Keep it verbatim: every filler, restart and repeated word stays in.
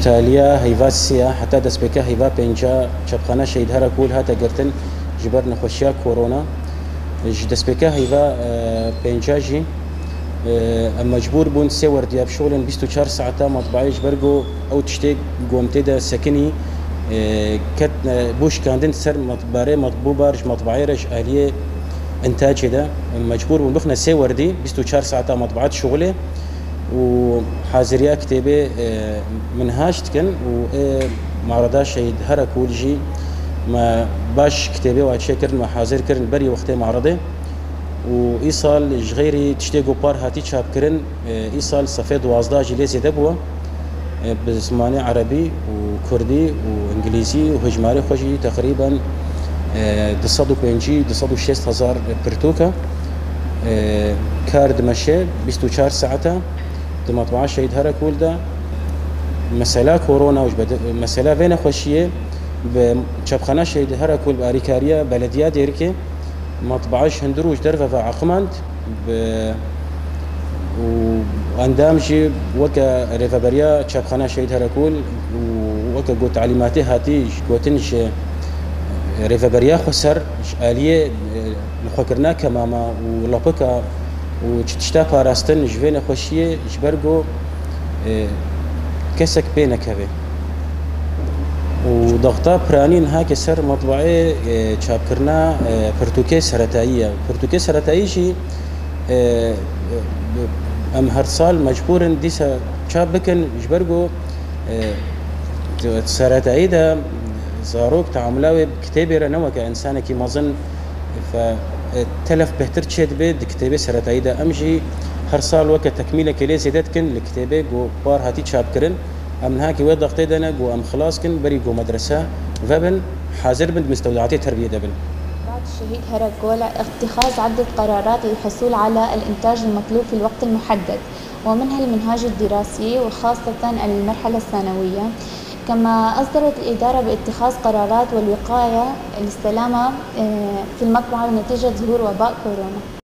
جتاليا هيفا سيا حتى دس بكا هيفا بينجا شبخانة شهيد هرا كول هاتا قرتن جبر نخوشيا كورونا ج دس بكا هيفا بينجا جي اما مجبور بون سي وردياب شغلن بيست وچهار ساعتا مطبعي جبرجو او تشتي قومتي دا سكني كت بوش كاندن سر مطباري مطبوع بارج مطبعي رج آلية انتاج ده مجبور بون بخنا سي وردي بيست وچهار ساعتا مطبعات شغله وحاضريا كتابه منهاج تكن ومعرضا شهيد هرا كولجي ما باش كتابه وعشان كرن ما حاضر كرن بري وقت معرضه وإيصال جغيري تشتيقو بار هاتي شاب كرن إيصال صفي دوازده جليزي دبوه بزماني عربي وكردي وإنجليزي وهجماري خوشي تقريبا دصدو بينجي دصدو شيست هزار برتوكا كارد مشي بيستو چهار ساعتا دمطبعا شهيد هرا كولدا مسألة كورونا وش بد مسألة بين خوشية بشبخانة شهيد هرا كول بأريكاريا بلدية ديركي مطبعش هندروش درفة فعقمند ب واندامجي وكا ريفابريا شبخانة شهيد هرا كول وكا قو تعليماتي هاتي قوتنش ريفابريا خسر آلية نخوكرنا كماما ولابكا وتشتا باراستن جوين خوشية جبرجو كسك بينك هذي وضغطا برانين هاك سر مطبعي شابكرنا برتوكي سرطائية برتوكي سرطائي شي ام هر سال مجبورن ديسا شابكن جبرجو سرطائي ده زاروك تعاملاوي بكتابي رنوا كإنسان كي مظن فتلف بهتر تشد بيد كتابي سرطائي ده امجي هر سال وقت تكميله كلي زيدت كن الكتابه جو بار هاتي شاب كرن ام هاكي وين ضغطي دنا جو ام خلاص كن بري جو مدرسه فبن حاضر بند مستودعات تربيه دبل. بعد الشهيد هرا كول اتخاذ عده قرارات للحصول على الانتاج المطلوب في الوقت المحدد ومنها المنهاج الدراسي وخاصه المرحله الثانويه. كما أصدرت الإدارة باتخاذ قرارات والوقاية للسلامة في المطبعة نتيجة ظهور وباء كورونا.